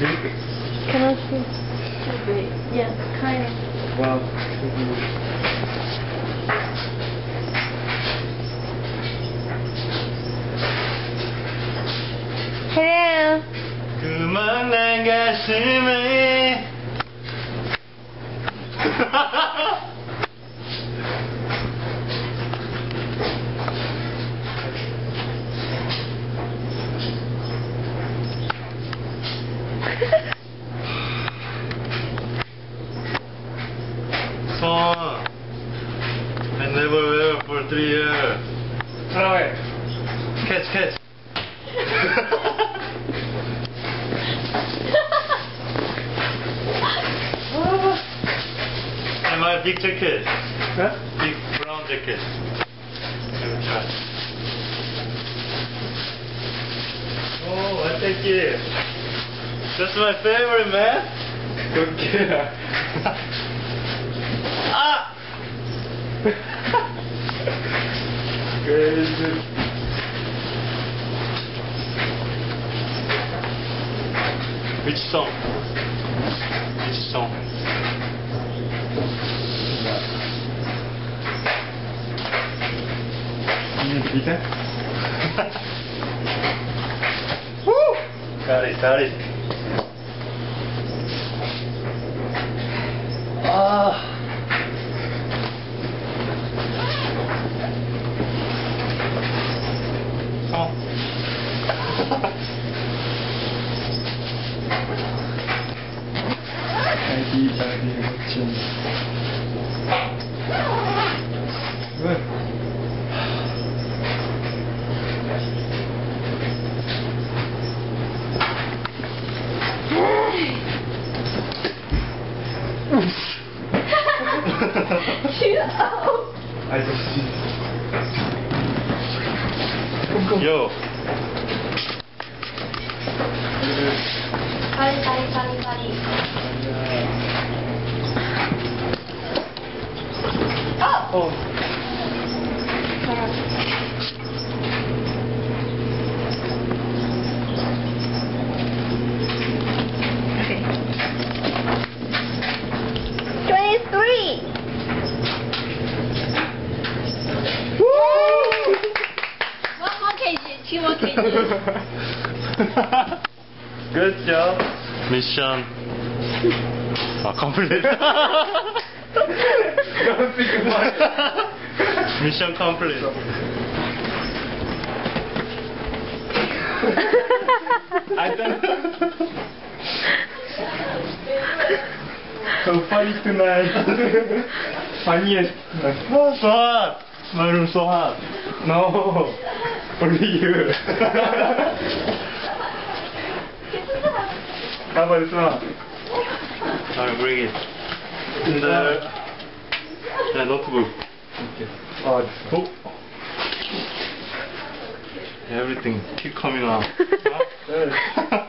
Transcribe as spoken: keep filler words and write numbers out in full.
Can I see? Wait, yeah, kind of. Well, Hello. 그만 난 가슴에 Son, I never wear for three years. throw it. Catch, catch. And my big jacket. Huh? Big brown jacket. Let me try. Oh, I take it. That's my favorite, man. Don't care. Ah! Crazy. Which song? Which song? You need to beat that? Woo! Got it, got it. Ah. Oh. Daddy, daddy, watching. Good. I just see. Yo. Sorry, sorry, sorry, sorry. Oh! Oh. Okay. twenty-three! One more kg, two more kg. Good job. Mission. Ah, complete. Don't think about it. Mission complete. I don't. So funny tonight. Funniest tonight. Oh, so hot. My room so hot. No, only you. How about this one? I'll bring it. In the, the notebook. Okay. Oh, this- Oh. Everything keep coming out. Good.